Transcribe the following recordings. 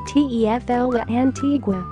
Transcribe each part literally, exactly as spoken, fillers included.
T E F L La Antigua.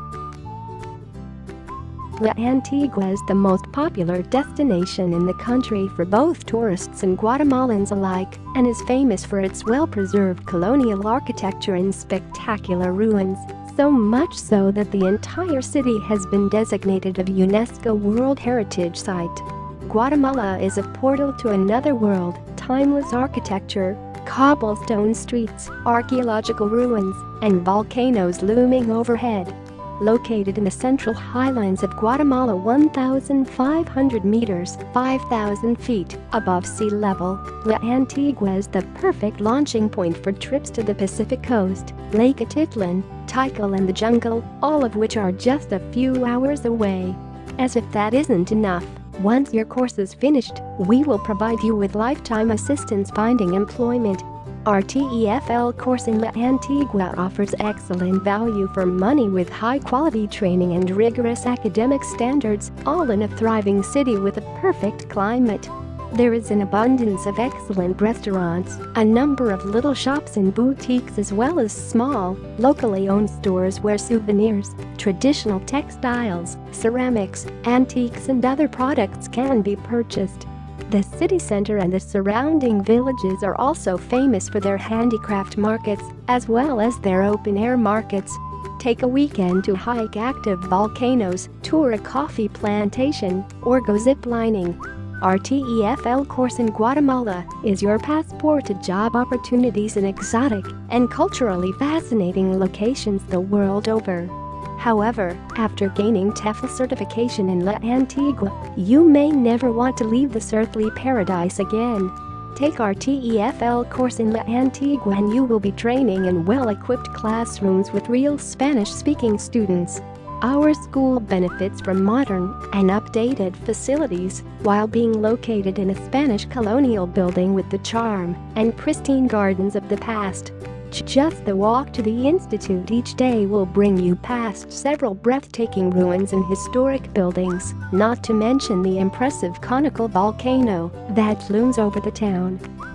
La Antigua is the most popular destination in the country for both tourists and Guatemalans alike, and is famous for its well-preserved colonial architecture and spectacular ruins, so much so that the entire city has been designated a UNESCO World Heritage Site. Guatemala is a portal to another world, timeless architecture, cobblestone streets, archaeological ruins, and volcanoes looming overhead. Located in the central highlands of Guatemala, one thousand five hundred meters (five thousand feet) above sea level, La Antigua is the perfect launching point for trips to the Pacific coast, Lake Atitlan, Tikal and the jungle, all of which are just a few hours away. As if that isn't enough, once your course is finished, we will provide you with lifetime assistance finding employment. Our T E F L course in La Antigua offers excellent value for money with high-quality training and rigorous academic standards, all in a thriving city with a perfect climate. There is an abundance of excellent restaurants, a number of little shops and boutiques, as well as small, locally owned stores where souvenirs, traditional textiles, ceramics, antiques and other products can be purchased. The city center and the surrounding villages are also famous for their handicraft markets, as well as their open-air markets. Take a weekend to hike active volcanoes, tour a coffee plantation, or go ziplining. Our T E F L course in Guatemala is your passport to job opportunities in exotic and culturally fascinating locations the world over. However, after gaining T E F L certification in La Antigua, you may never want to leave this earthly paradise again. Take our T E F L course in La Antigua and you will be training in well-equipped classrooms with real Spanish-speaking students. Our school benefits from modern and updated facilities while being located in a Spanish colonial building with the charm and pristine gardens of the past. Just the walk to the institute each day will bring you past several breathtaking ruins and historic buildings, not to mention the impressive conical volcano that looms over the town.